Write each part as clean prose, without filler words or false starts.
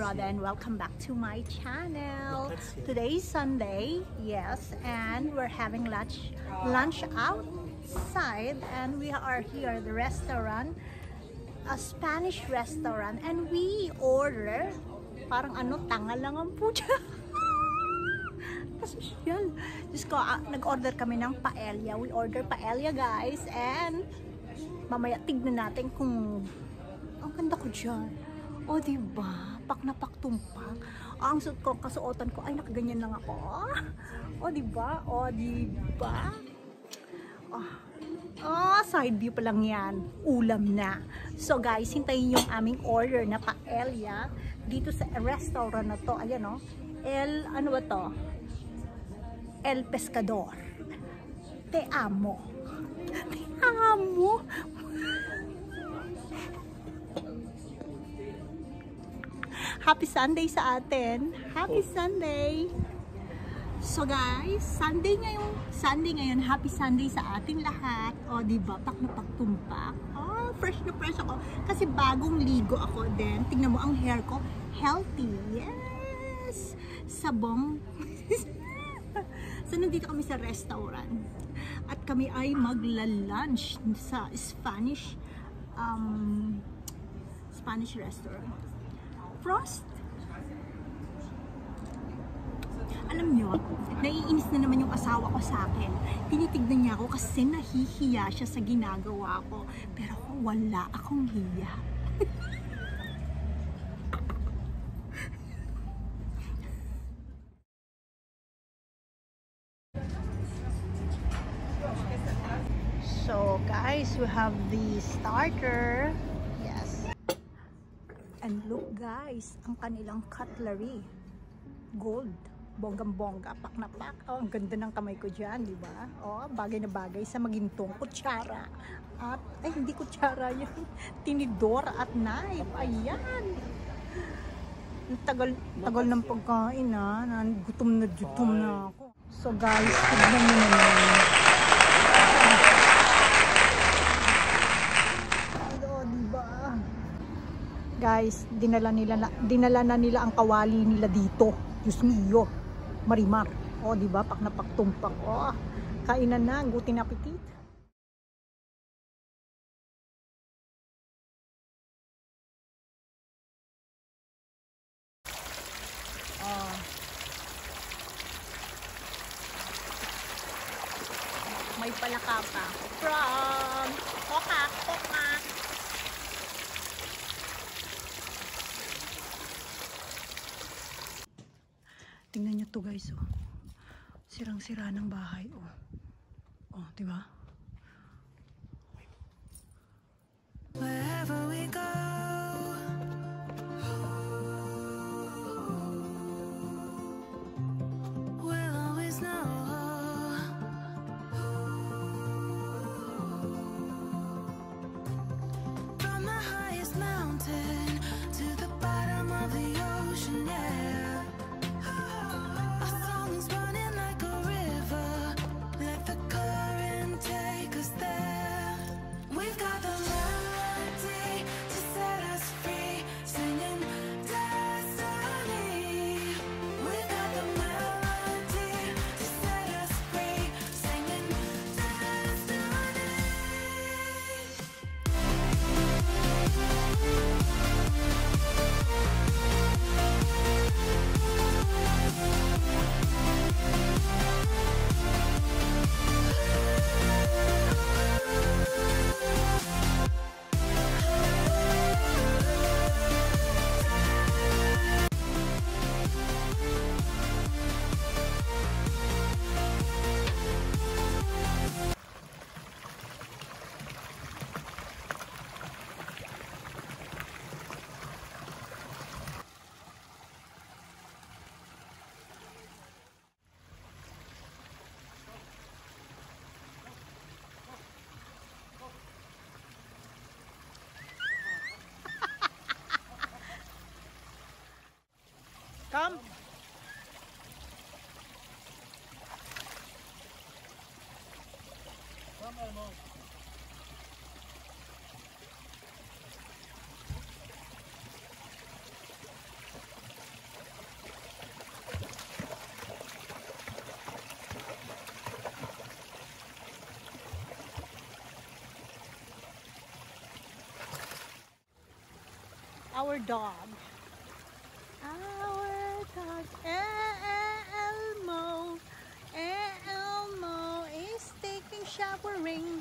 Rhoda and welcome back to my channel. Today is Sunday, yes, and we're having lunch outside, and we are here at the restaurant, a Spanish restaurant, and we order parang tangal lang ang pucha. Pasosyal. Diyos ko, nag-order kami ng paella. We order paella, guys, and mamaya tignan natin kung ang ganda ko dyan. O, diba? Pak na pak tumpak. Ang suot ko, kasuotan ko, ay nakaganyan lang ako. O, diba? O, diba? Side view pa lang yan. Ulam na. So, guys, hintayin yung aming order na paella dito sa restaurant na to. Ayan, o. Ano ba to? El Pescador. Te amo. Te amo. Happy Sunday sa atin. Happy Sunday. So guys, Sunday ngayon. Happy Sunday sa ating lahat. O, diba? Pak na pagtumpak. Fresh na fresh ako. Kasi bagong ligo ako din. Tingnan mo ang hair ko. Healthy. Yes! Sabong. So, nandito kami sa restaurant. At kami ay magla-lunch sa Spanish restaurant. Frost. Alam nyo, naiinis na naman yung asawa ko sa akin. Tinitignan niya ako kasi nahihiya siya sa ginagawa ko. Pero wala akong hiya. So guys, we have the starter. And look guys, ang kanilang cutlery. Gold. Bonggang-bongga. Pak na pak. Oh, ang ganda ng kamay ko dyan, di ba? Oh, bagay na bagay sa magintong kutsara. At, ay hindi kutsara yun. Tinidor at knife. Ayan. Tagal ng pagkain ha. Gutom na ako. So guys, tignan nyo naman. Guys, dinala na nila ang kawali nila dito. Diyos mio, marimar. O, diba? Pak na paktumpak. O, kainan na. Gutin apetit. May palaka pa. From Coca. Tingnan nyo to guys, oh. Sirang-sira ng bahay, oh. Oh, diba? Wherever we go, we'll always know. From the highest mountain to the bottom of the ocean, yeah. Come. Come, Elmo. our dog. Our dog, Elmo is taking showering.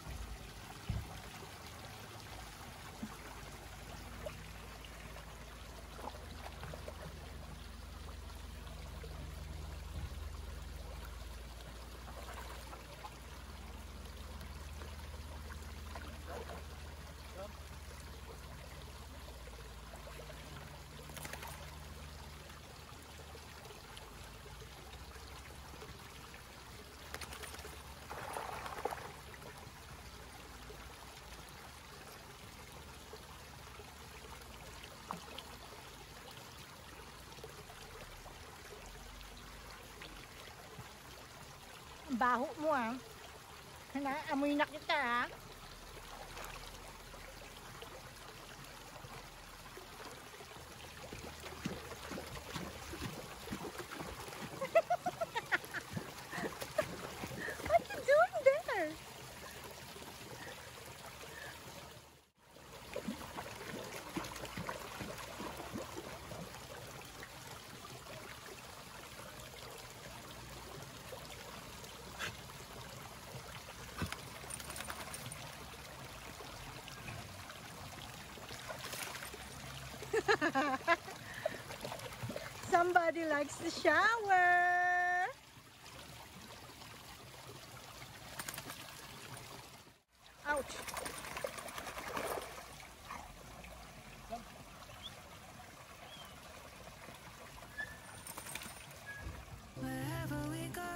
Ang baho mo ah. Naamoy na kita ah. What you doing there? Somebody likes to shower. Ouch. Wherever we go,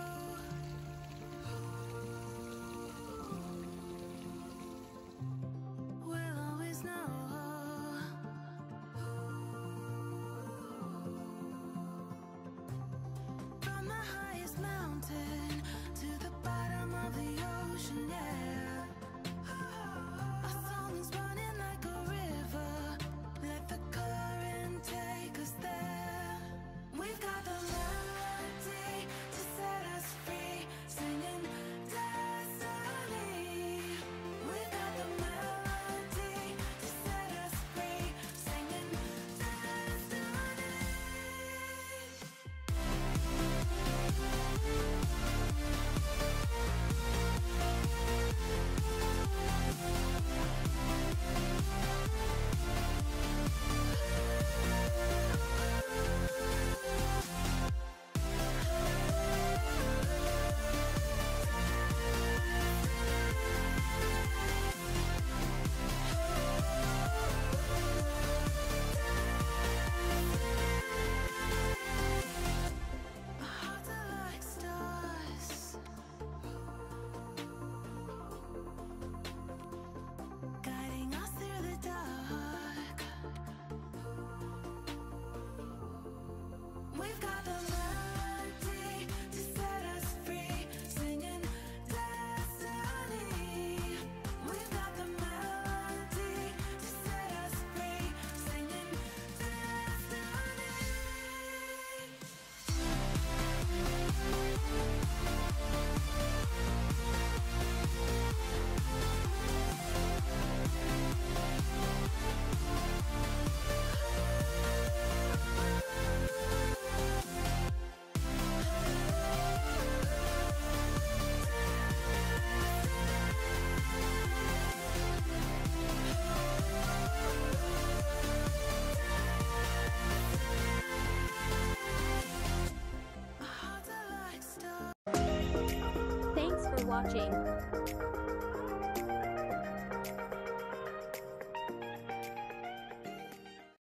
we'll always know. From the highest mountain to the bottom of the ocean, yeah. Our song is running like a river. Let the current take us there. We've got the melody to set us free, singing destiny. We've got the melody to set us free, singing destiny. Our hearts are like stars, guiding us through the dark. We've got the melody to set us free, singing destiny. We've got the melody to set us free, singing destiny. Our hearts are like stars. Thanks for watching.